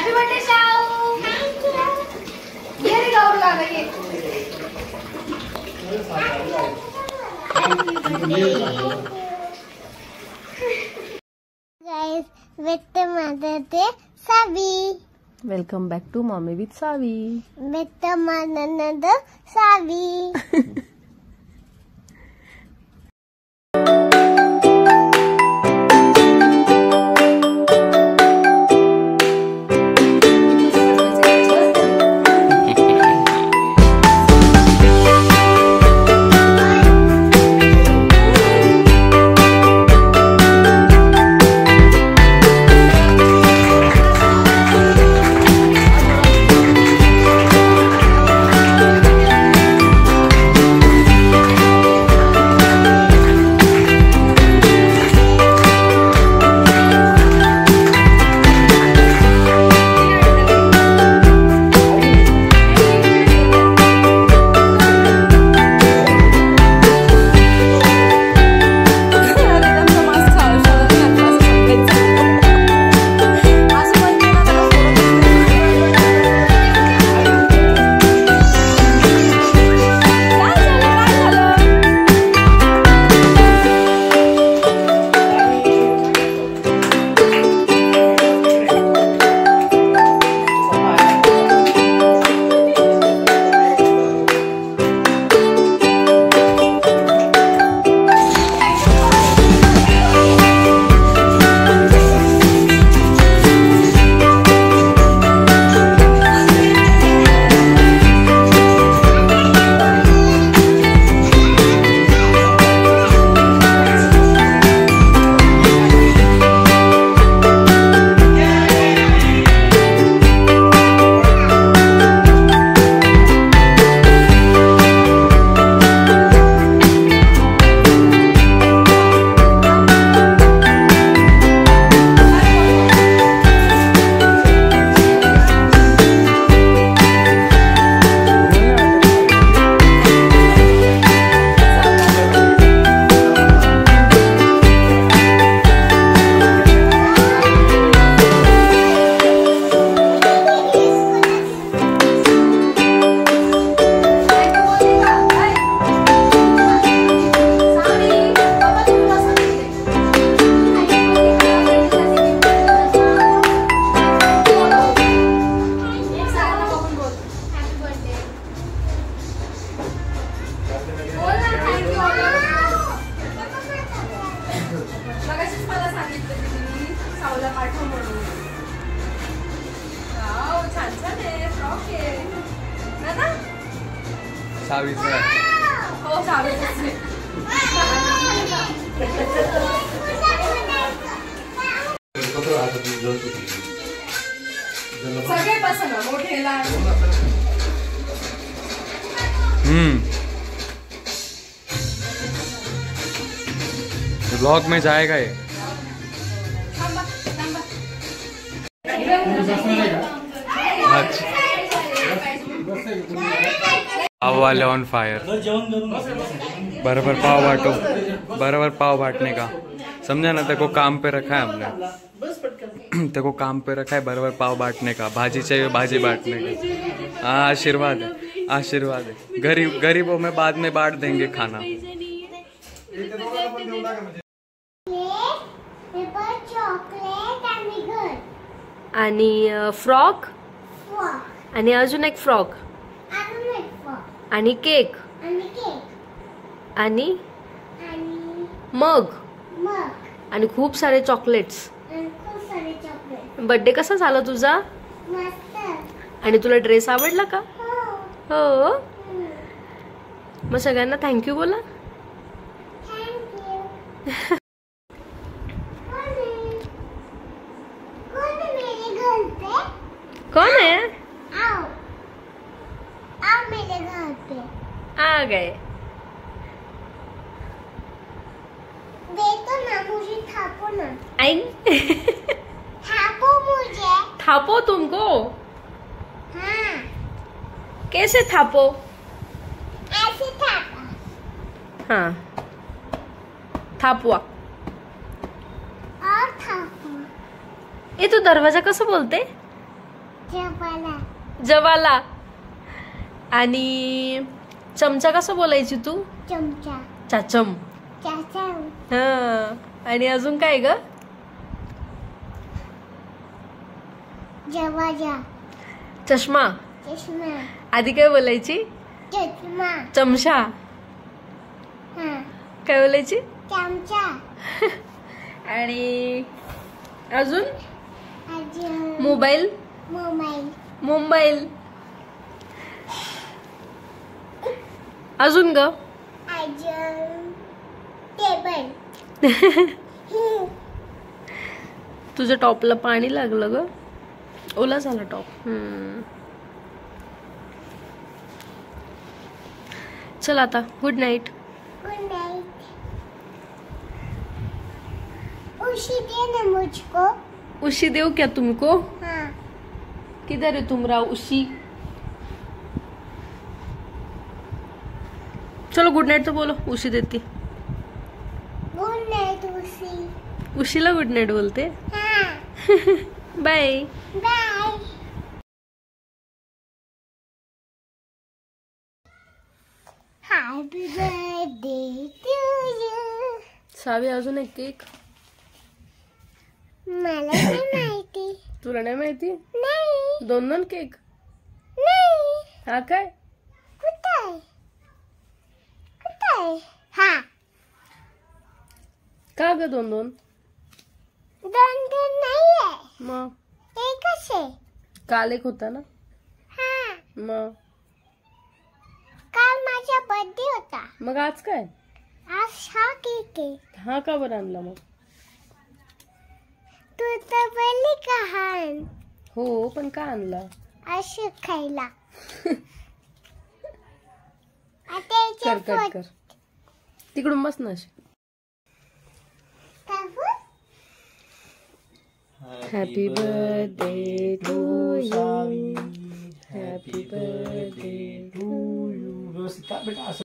Happy birthday शाऊ। ये रे गाउर लागा ये। Guys, with the mother day, Savi. Welcome back to Mommy with Savi. With the mother, Savi. Blog में जाएगा ये। पाव वाले ऑन फायर। बराबर पाव बांटो, बराबर पाव बांटने का, समझा ना? तेको काम पे रखा है हमने, तेको काम पे रखा है बराबर पाव बांटने का। भाजी चाहिए भाजी बांटने का। आशीर्वाद है, आशीर्वाद है। गरीबों में बाद में बांट देंगे खाना। आणि फ्रॉक आणि अजून एक फ्रॉक आणि केक आणि मग आणि खूप सारे चॉकलेट्स। बर्थडे कसा झाला तुझा? आणि तुला ड्रेस आवडला का? हो। मग सगळ्यांना थँक्यू बोला। कौन है? आओ मेरे घर पे आ गए। देखो ना, मुझे थापो ना। आई थापो मुझे। थापो तुमको? हाँ। कैसे थापो? ऐसे थापा। हाँ, थापवा। और थापो। ये तू दरवाजा कसं बोलते? जवाला जवाला. आणि चमचा कसं बोलायची तू? चमचा चाचम. चाचा हा. आणि अजून काय ग? जवाजा चष्मा. चष्मा आधी काय बोलायची? चष्मा चमचा. हा काय बोलायची? चमचा आणि अजून? अजून मोबाईल. Mobile mobile. अजून ग? अजून टेबल तुझ्या टॉपला पाणी लागलं ग, ओला झाला टॉप. चल आता गुड नाईट. Good Knight. उशी दे ना मुझको. उशी देऊ क्या तुमको? हाँ किधर है तुमरा उशी? चलो गुड नाईट तो बोलो. उशी देती. गुड नाइट उशी. उशीला गुड नाईट बोलते. हाँ bye. Bye. Happy birthday to you. Savi अजून एक केक. मला नाही माहिती. तुला नाही माहिती? नाही दोन केक. नाही. हा काय? कुठे कुठे? हा का ग दोन दोन दोन नाहीये. मग एकच आहे. काल एक होता ना. हा मग काल माझा बर्थडे होता. मग आज काय? आज हा केक आहे. हा का बरं आणला मग? तू तर बोलली का हान हो पण का आणला? असं खायला. आता कर याच्या कट कर. तिकडून बस ना अशी. Happy birthday to you. Happy birthday to you.